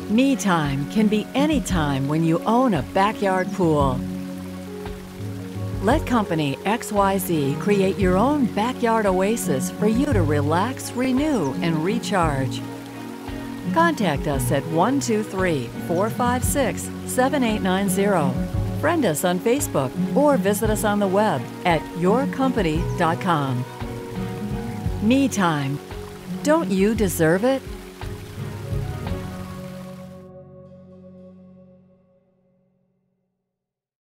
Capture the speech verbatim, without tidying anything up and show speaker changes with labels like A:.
A: Me time can be any time when you own a backyard pool. Let company X Y Z create your own backyard oasis for you to relax, renew, and recharge. Contact us at one two three, four five six, seven eight nine zero. Friend us on Facebook or visit us on the web at your company dot com. Me time. Don't you deserve it?